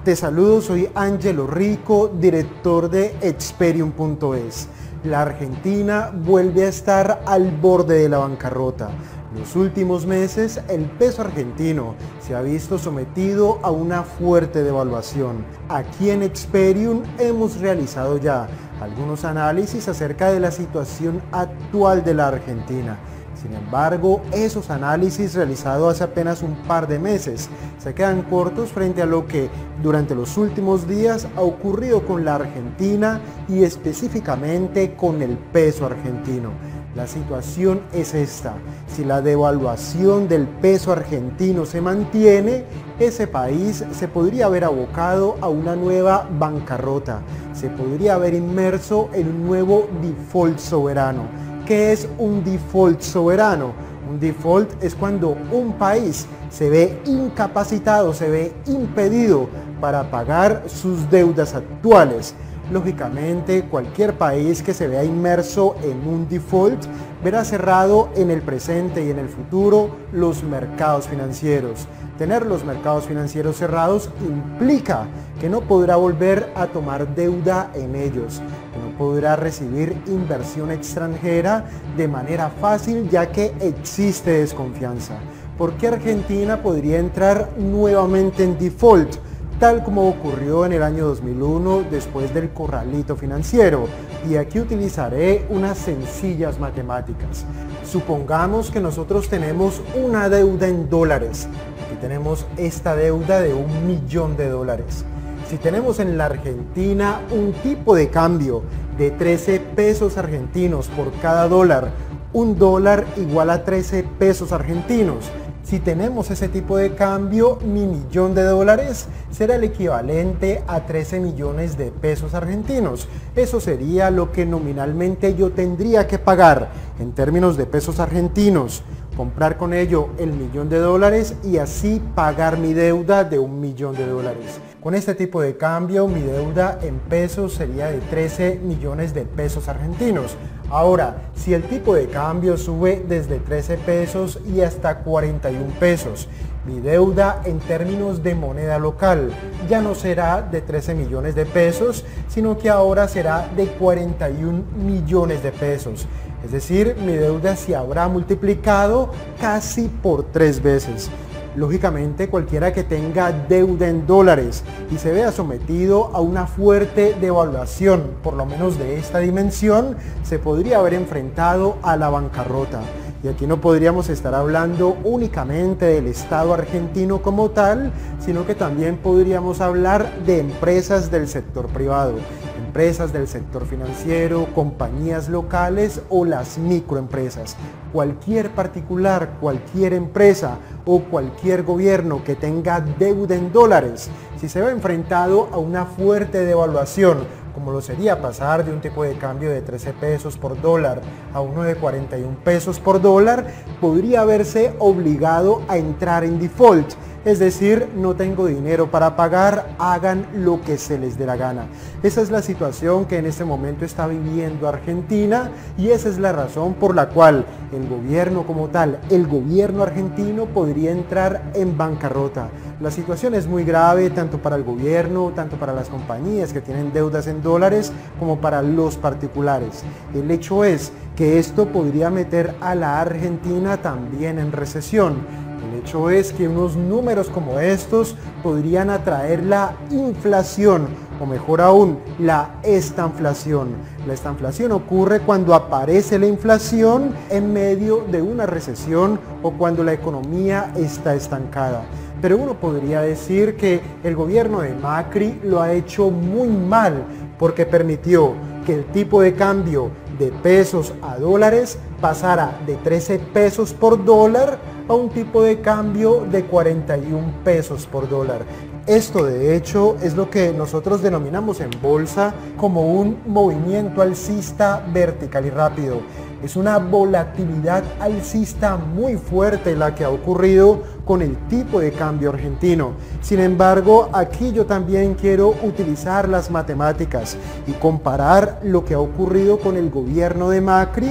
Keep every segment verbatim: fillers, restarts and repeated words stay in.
Te saludo, soy Ángelo Rico, director de Experium punto es. La Argentina vuelve a estar al borde de la bancarrota. En los últimos meses, el peso argentino se ha visto sometido a una fuerte devaluación. Aquí en Experium hemos realizado ya algunos análisis acerca de la situación actual de la Argentina. Sin embargo, esos análisis realizados hace apenas un par de meses se quedan cortos frente a lo que durante los últimos días ha ocurrido con la Argentina y específicamente con el peso argentino. La situación es esta: si la devaluación del peso argentino se mantiene, ese país se podría ver abocado a una nueva bancarrota, se podría ver inmerso en un nuevo default soberano. ¿Qué es un default soberano? Un default es cuando un país se ve incapacitado, se ve impedido para pagar sus deudas actuales. Lógicamente, cualquier país que se vea inmerso en un default verá cerrado en el presente y en el futuro los mercados financieros. Tener los mercados financieros cerrados implica que no podrá volver a tomar deuda en ellos, que no podrá recibir inversión extranjera de manera fácil, ya que existe desconfianza. ¿Por qué Argentina podría entrar nuevamente en default? Tal como ocurrió en el año dos mil uno después del corralito financiero. Y aquí utilizaré unas sencillas matemáticas. Supongamos que nosotros tenemos una deuda en dólares. Aquí tenemos esta deuda de un millón de dólares. Si tenemos en la Argentina un tipo de cambio de trece pesos argentinos por cada dólar, un dólar igual a trece pesos argentinos. Si tenemos ese tipo de cambio, mi millón de dólares será el equivalente a trece millones de pesos argentinos. Eso sería lo que nominalmente yo tendría que pagar en términos de pesos argentinos, comprar con ello el millón de dólares y así pagar mi deuda de un millón de dólares. Con este tipo de cambio, mi deuda en pesos sería de trece millones de pesos argentinos. Ahora, si el tipo de cambio sube desde trece pesos y hasta cuarenta y un pesos, mi deuda en términos de moneda local ya no será de trece millones de pesos, sino que ahora será de cuarenta y un millones de pesos. Es decir, mi deuda se habrá multiplicado casi por tres veces. Lógicamente, cualquiera que tenga deuda en dólares y se vea sometido a una fuerte devaluación, por lo menos de esta dimensión, se podría haber enfrentado a la bancarrota. Y aquí no podríamos estar hablando únicamente del Estado argentino como tal, sino que también podríamos hablar de empresas del sector privado, empresas del sector financiero, compañías locales o las microempresas. Cualquier particular, cualquier empresa o cualquier gobierno que tenga deuda en dólares, si se ve enfrentado a una fuerte devaluación, como lo sería pasar de un tipo de cambio de trece pesos por dólar a uno de cuarenta y un pesos por dólar, podría verse obligado a entrar en default. Es decir, no tengo dinero para pagar, hagan lo que se les dé la gana. Esa es la situación que en este momento está viviendo Argentina y esa es la razón por la cual el gobierno como tal, el gobierno argentino podría entrar en bancarrota. La situación es muy grave tanto para el gobierno, tanto para las compañías que tienen deudas en dólares como para los particulares. El hecho es que esto podría meter a la Argentina también en recesión. El hecho es que unos números como estos podrían atraer la inflación, o mejor aún, la estanflación. La estanflación ocurre cuando aparece la inflación en medio de una recesión o cuando la economía está estancada. Pero uno podría decir que el gobierno de Macri lo ha hecho muy mal porque permitió que el tipo de cambio de pesos a dólares pasara de trece pesos por dólar a un tipo de cambio de cuarenta y un pesos por dólar. Esto de hecho es lo que nosotros denominamos en bolsa como un movimiento alcista vertical y rápido. Es una volatilidad alcista muy fuerte la que ha ocurrido con el tipo de cambio argentino. Sin embargo, aquí yo también quiero utilizar las matemáticas y comparar lo que ha ocurrido con el gobierno de Macri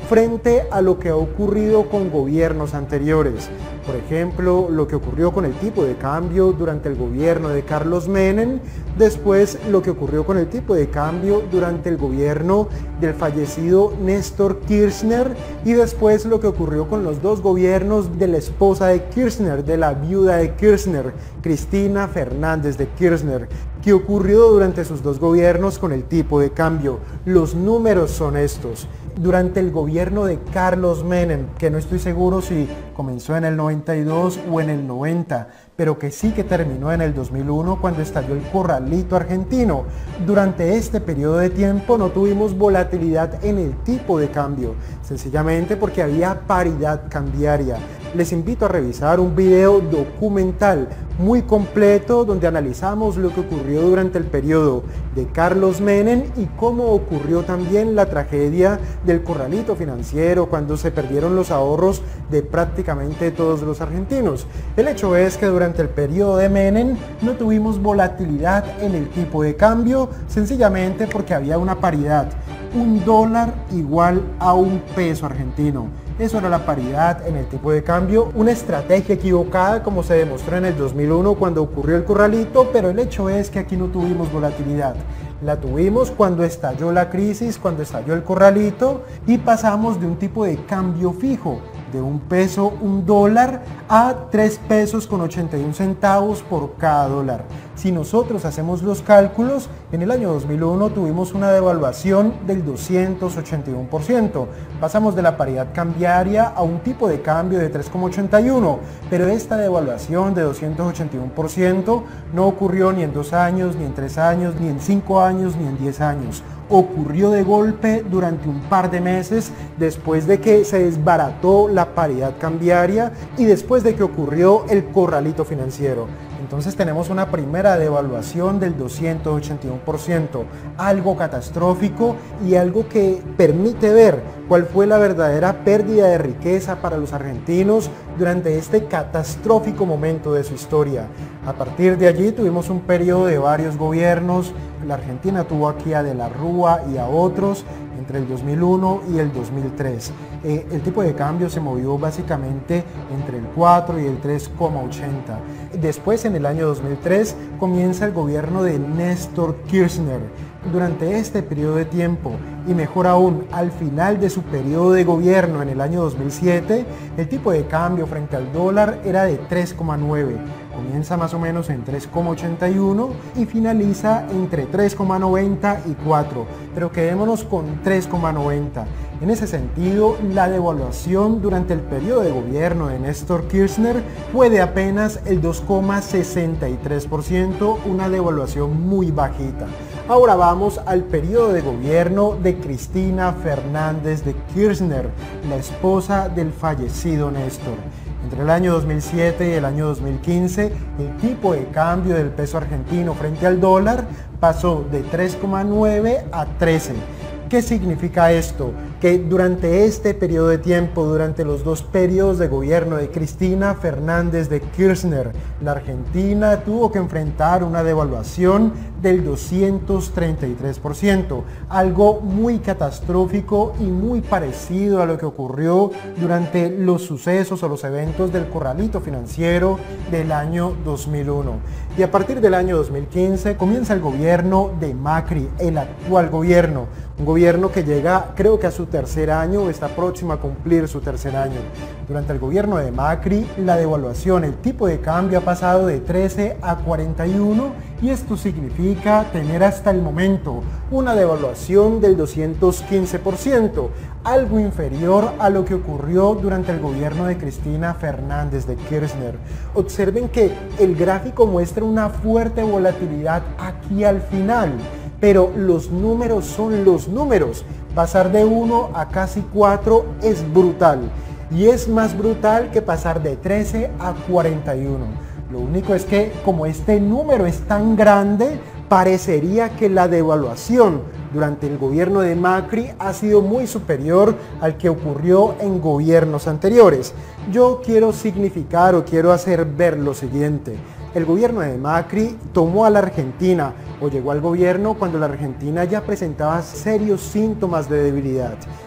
frente a lo que ha ocurrido con gobiernos anteriores. Por ejemplo, lo que ocurrió con el tipo de cambio durante el gobierno de Carlos Menem, después lo que ocurrió con el tipo de cambio durante el gobierno del fallecido Néstor Kirchner y después lo que ocurrió con los dos gobiernos de la esposa de Kirchner, de la viuda de Kirchner, Cristina Fernández de Kirchner. ¿Qué ocurrió durante sus dos gobiernos con el tipo de cambio? Los números son estos. Durante el gobierno de Carlos Menem, que no estoy seguro si comenzó en el noventa y dos o en el noventa, pero que sí que terminó en el dos mil uno cuando estalló el corralito argentino. Durante este periodo de tiempo no tuvimos volatilidad en el tipo de cambio, sencillamente porque había paridad cambiaria. Les invito a revisar un video documental muy completo donde analizamos lo que ocurrió durante el periodo de Carlos Menem y cómo ocurrió también la tragedia del corralito financiero cuando se perdieron los ahorros de prácticamente todos los argentinos. El hecho es que durante el periodo de Menem no tuvimos volatilidad en el tipo de cambio, sencillamente porque había una paridad, un dólar igual a un peso argentino. Eso era la paridad en el tipo de cambio, una estrategia equivocada como se demostró en el dos mil uno cuando ocurrió el corralito, pero el hecho es que aquí no tuvimos volatilidad. La tuvimos cuando estalló la crisis, cuando estalló el corralito y pasamos de un tipo de cambio fijo, de un peso, un dólar, a tres pesos con ochenta y un centavos por cada dólar. Si nosotros hacemos los cálculos, en el año dos mil uno tuvimos una devaluación del doscientos ochenta y uno por ciento. Pasamos de la paridad cambiaria a un tipo de cambio de tres coma ochenta y uno, pero esta devaluación de doscientos ochenta y uno por ciento no ocurrió ni en dos años, ni en tres años, ni en cinco años, ni en diez años. Ocurrió de golpe durante un par de meses después de que se desbarató la paridad cambiaria y después de que ocurrió el corralito financiero. Entonces tenemos una primera devaluación del doscientos ochenta y uno por ciento, algo catastrófico y algo que permite ver cuál fue la verdadera pérdida de riqueza para los argentinos durante este catastrófico momento de su historia. A partir de allí tuvimos un periodo de varios gobiernos. La Argentina tuvo aquí a De la Rúa y a otros entre el dos mil uno y el dos mil tres. Eh, el tipo de cambio se movió básicamente entre el cuatro y el tres coma ochenta. Después, en el año dos mil tres, comienza el gobierno de Néstor Kirchner. Durante este periodo de tiempo, y mejor aún, al final de su periodo de gobierno en el año dos mil siete, el tipo de cambio frente al dólar era de tres coma nueve. Comienza más o menos en tres coma ochenta y uno y finaliza entre tres coma noventa y cuatro, pero quedémonos con tres coma noventa. En ese sentido, la devaluación durante el periodo de gobierno de Néstor Kirchner fue de apenas el dos coma sesenta y tres por ciento, una devaluación muy bajita. Ahora vamos al periodo de gobierno de Cristina Fernández de Kirchner, la esposa del fallecido Néstor. Entre el año dos mil siete y el año dos mil quince, el tipo de cambio del peso argentino frente al dólar pasó de tres coma nueve a trece. ¿Qué significa esto? Que durante este periodo de tiempo, durante los dos periodos de gobierno de Cristina Fernández de Kirchner, la Argentina tuvo que enfrentar una devaluación del doscientos treinta y tres por ciento, algo muy catastrófico y muy parecido a lo que ocurrió durante los sucesos o los eventos del corralito financiero del año dos mil uno. Y a partir del año dos mil quince comienza el gobierno de Macri, el actual gobierno, un gobierno que llega creo que a su tercer año o está próximo a cumplir su tercer año. Durante el gobierno de Macri, la devaluación, el tipo de cambio ha pasado de trece a cuarenta y uno y esto significa tener hasta el momento una devaluación del doscientos quince por ciento, algo inferior a lo que ocurrió durante el gobierno de Cristina Fernández de Kirchner. Observen que el gráfico muestra una fuerte volatilidad aquí al final, pero los números son los números. Pasar de uno a casi cuatro es brutal y es más brutal que pasar de trece a cuarenta y uno. Lo único es que como este número es tan grande, parecería que la devaluación durante el gobierno de Macri ha sido muy superior al que ocurrió en gobiernos anteriores. Yo quiero significar o quiero hacer ver lo siguiente. El gobierno de Macri tomó a la Argentina o llegó al gobierno cuando la Argentina ya presentaba serios síntomas de debilidad.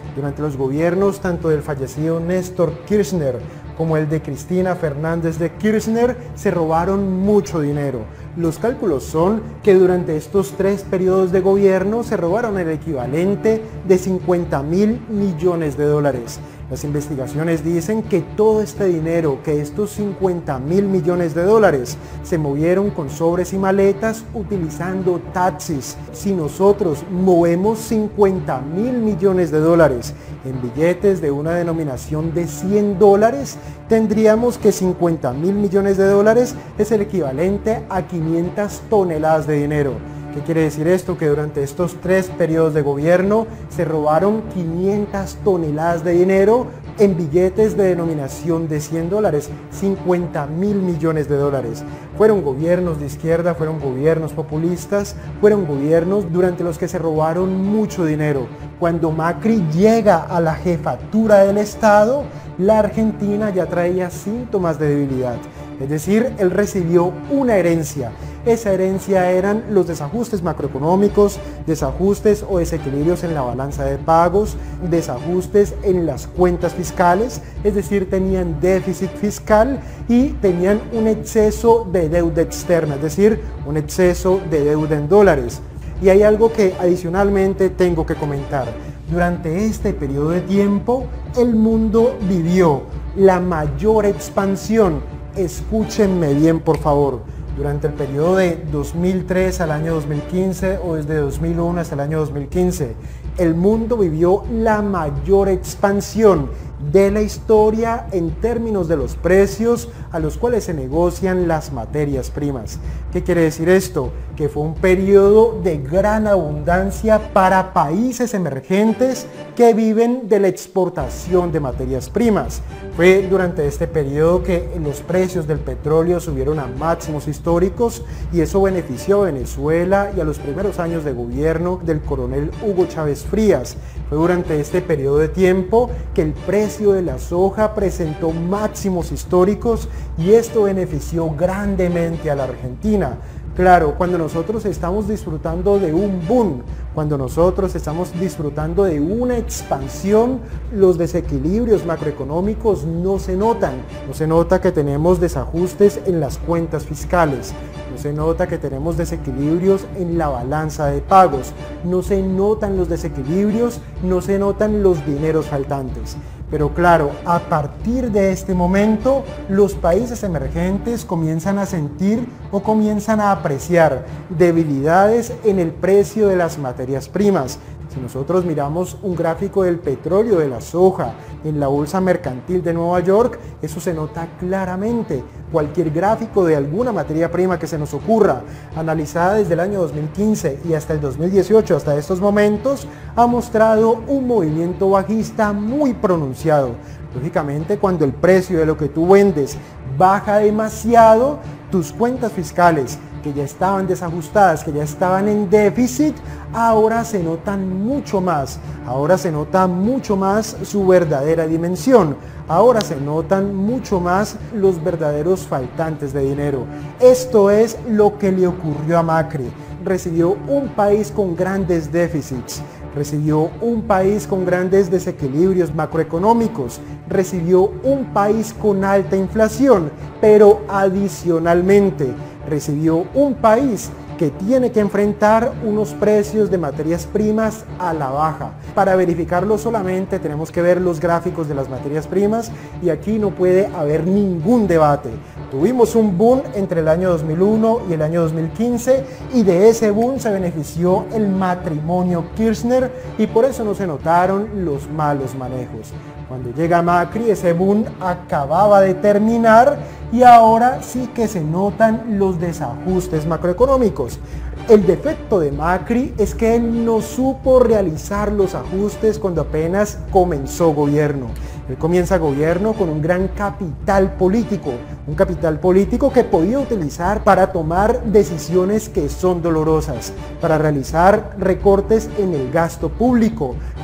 Durante los gobiernos tanto del fallecido Néstor Kirchner como el de Cristina Fernández de Kirchner se robaron mucho dinero. Los cálculos son que durante estos tres periodos de gobierno se robaron el equivalente de cincuenta mil millones de dólares. Las investigaciones dicen que todo este dinero, que estos cincuenta mil millones de dólares, se movieron con sobres y maletas utilizando taxis. Si nosotros movemos cincuenta mil millones de dólares en billetes de una denominación de cien dólares, tendríamos que cincuenta mil millones de dólares es el equivalente a quinientas toneladas de dinero. ¿Qué quiere decir esto? Que durante estos tres periodos de gobierno se robaron quinientas toneladas de dinero en billetes de denominación de cien dólares, cincuenta mil millones de dólares. Fueron gobiernos de izquierda, fueron gobiernos populistas, fueron gobiernos durante los que se robaron mucho dinero. Cuando Macri llega a la jefatura del Estado, la Argentina ya traía síntomas de debilidad. Es decir, él recibió una herencia. Esa herencia eran los desajustes macroeconómicos, desajustes o desequilibrios en la balanza de pagos, desajustes en las cuentas fiscales, es decir, tenían déficit fiscal y tenían un exceso de deuda externa, es decir, un exceso de deuda en dólares. Y hay algo que adicionalmente tengo que comentar. Durante este periodo de tiempo, el mundo vivió la mayor expansión. Escúchenme bien, por favor. Durante el periodo de dos mil tres al año dos mil quince o desde dos mil uno hasta el año dos mil quince, el mundo vivió la mayor expansión de la historia en términos de los precios a los cuales se negocian las materias primas. ¿Qué quiere decir esto? Que fue un periodo de gran abundancia para países emergentes que viven de la exportación de materias primas. Fue durante este periodo que los precios del petróleo subieron a máximos históricos y eso benefició a Venezuela y a los primeros años de gobierno del coronel Hugo Chávez Frías. Fue durante este periodo de tiempo que el precio de la soja presentó máximos históricos y esto benefició grandemente a la Argentina. Claro, cuando nosotros estamos disfrutando de un boom, cuando nosotros estamos disfrutando de una expansión, los desequilibrios macroeconómicos no se notan. No se nota que tenemos desajustes en las cuentas fiscales, no se nota que tenemos desequilibrios en la balanza de pagos, no se notan los desequilibrios, no se notan los dineros faltantes. Pero claro, a partir de este momento, los países emergentes comienzan a sentir o comienzan a apreciar debilidades en el precio de las materias primas. Si nosotros miramos un gráfico del petróleo, de la soja, en la bolsa mercantil de Nueva York, eso se nota claramente. Cualquier gráfico de alguna materia prima que se nos ocurra, analizada desde el año dos mil quince y hasta el dos mil dieciocho, hasta estos momentos, ha mostrado un movimiento bajista muy pronunciado. Lógicamente, cuando el precio de lo que tú vendes baja demasiado, tus cuentas fiscales, que ya estaban desajustadas, que ya estaban en déficit, ahora se notan mucho más, ahora se nota mucho más su verdadera dimensión, ahora se notan mucho más los verdaderos faltantes de dinero. Esto es lo que le ocurrió a Macri. Recibió un país con grandes déficits, recibió un país con grandes desequilibrios macroeconómicos, recibió un país con alta inflación, pero adicionalmente recibió un país que tiene que enfrentar unos precios de materias primas a la baja. Para verificarlo solamente tenemos que ver los gráficos de las materias primas y aquí no puede haber ningún debate. Tuvimos un boom entre el año dos mil uno y el año dos mil quince y de ese boom se benefició el matrimonio Kirchner y por eso no se notaron los malos manejos. Cuando llega Macri, ese boom acababa de terminar y ahora sí que se notan los desajustes macroeconómicos. El defecto de Macri es que él no supo realizar los ajustes cuando apenas comenzó gobierno. Él comienza gobierno con un gran capital político, un capital político que podía utilizar para tomar decisiones que son dolorosas, para realizar recortes en el gasto público,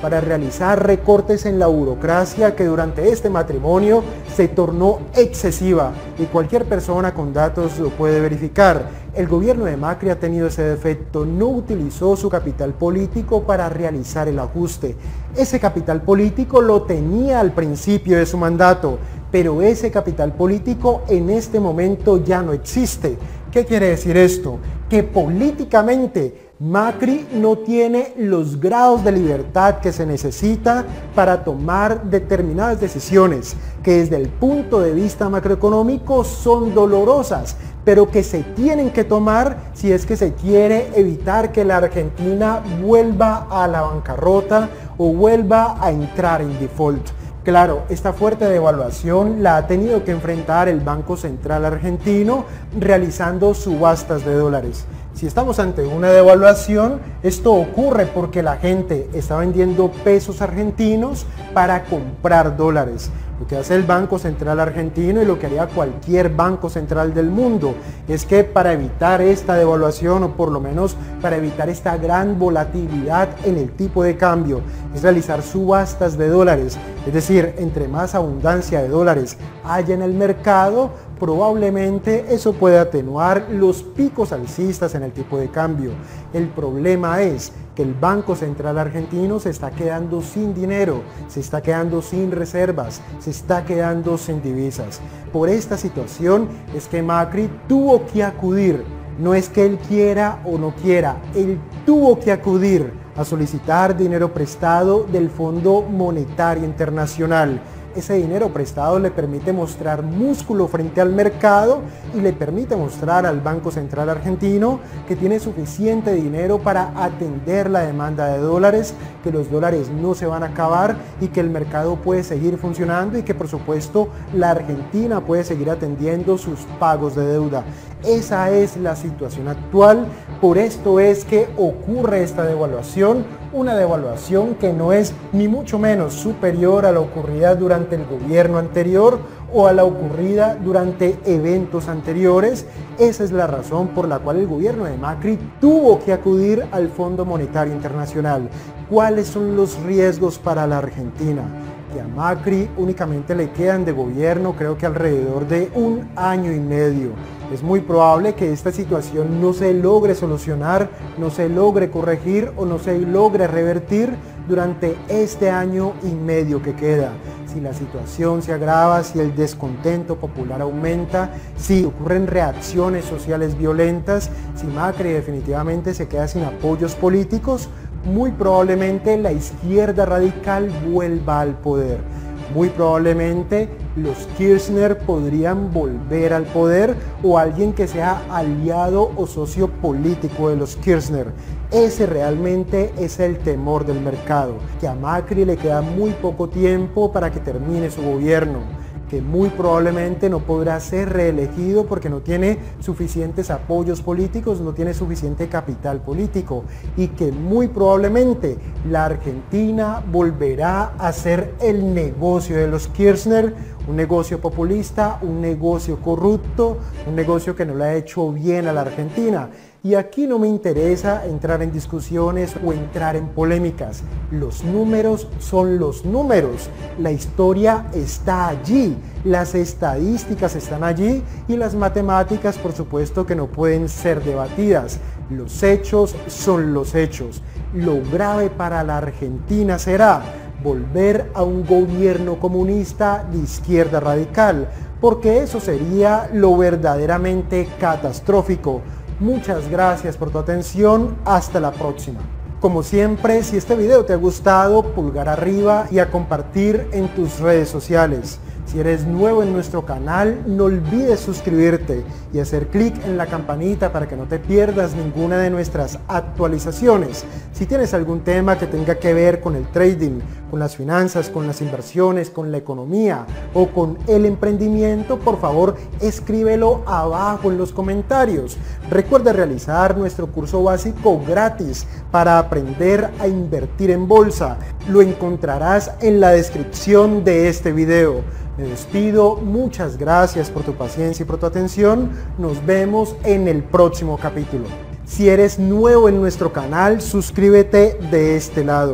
para realizar recortes en la burocracia que durante este matrimonio se tornó excesiva y cualquier persona con datos lo puede verificar. El gobierno de Macri ha tenido ese defecto, no utilizó su capital político para realizar el ajuste. Ese capital político lo tenía al principio de su mandato, pero ese capital político en este momento ya no existe. ¿Qué quiere decir esto? Que políticamente Macri no tiene los grados de libertad que se necesita para tomar determinadas decisiones que desde el punto de vista macroeconómico son dolorosas, pero que se tienen que tomar si es que se quiere evitar que la Argentina vuelva a la bancarrota o vuelva a entrar en default. Claro, esta fuerte devaluación la ha tenido que enfrentar el Banco Central argentino realizando subastas de dólares. Si estamos ante una devaluación, esto ocurre porque la gente está vendiendo pesos argentinos para comprar dólares. Lo que hace el Banco Central argentino y lo que haría cualquier banco central del mundo es que para evitar esta devaluación, o por lo menos para evitar esta gran volatilidad en el tipo de cambio, es realizar subastas de dólares. Es decir, entre más abundancia de dólares haya en el mercado, probablemente eso puede atenuar los picos alcistas en el tipo de cambio. El problema es que el Banco Central argentino se está quedando sin dinero, se está quedando sin reservas, se está quedando sin divisas. Por esta situación es que Macri tuvo que acudir, no es que él quiera o no quiera, él tuvo que acudir a solicitar dinero prestado del Fondo Monetario Internacional. Ese dinero prestado le permite mostrar músculo frente al mercado y le permite mostrar al Banco Central argentino que tiene suficiente dinero para atender la demanda de dólares, que los dólares no se van a acabar y que el mercado puede seguir funcionando y que por supuesto la Argentina puede seguir atendiendo sus pagos de deuda. Esa es la situación actual, por esto es que ocurre esta devaluación, una devaluación que no es ni mucho menos superior a la ocurrida durante el gobierno anterior o a la ocurrida durante eventos anteriores. Esa es la razón por la cual el gobierno de Macri tuvo que acudir al Fondo Monetario Internacional. ¿Cuáles son los riesgos para la Argentina? Que a Macri únicamente le quedan de gobierno creo que alrededor de un año y medio. Es muy probable que esta situación no se logre solucionar, no se logre corregir o no se logre revertir durante este año y medio que queda. Si la situación se agrava, si el descontento popular aumenta, si ocurren reacciones sociales violentas, si Macri definitivamente se queda sin apoyos políticos, muy probablemente la izquierda radical vuelva al poder. Muy probablemente los Kirchner podrían volver al poder o alguien que sea aliado o socio político de los Kirchner. Ese realmente es el temor del mercado, que a Macri le queda muy poco tiempo para que termine su gobierno, que muy probablemente no podrá ser reelegido porque no tiene suficientes apoyos políticos, no tiene suficiente capital político y que muy probablemente la Argentina volverá a ser el negocio de los Kirchner, un negocio populista, un negocio corrupto, un negocio que no le ha hecho bien a la Argentina. Y aquí no me interesa entrar en discusiones o entrar en polémicas. Los números son los números. La historia está allí. Las estadísticas están allí y las matemáticas, por supuesto, que no pueden ser debatidas. Los hechos son los hechos. Lo grave para la Argentina será volver a un gobierno comunista de izquierda radical, porque eso sería lo verdaderamente catastrófico. Muchas gracias por tu atención, hasta la próxima. Como siempre, si este video te ha gustado, pulgar arriba y a compartir en tus redes sociales. Si eres nuevo en nuestro canal, no olvides suscribirte y hacer clic en la campanita para que no te pierdas ninguna de nuestras actualizaciones. Si tienes algún tema que tenga que ver con el trading, con las finanzas, con las inversiones, con la economía o con el emprendimiento, por favor escríbelo abajo en los comentarios. Recuerda realizar nuestro curso básico gratis para aprender a invertir en bolsa. Lo encontrarás en la descripción de este video. Me despido, muchas gracias por tu paciencia y por tu atención. Nos vemos en el próximo capítulo. Si eres nuevo en nuestro canal, suscríbete de este lado.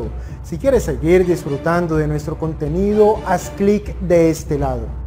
Si quieres seguir disfrutando de nuestro contenido, haz clic de este lado.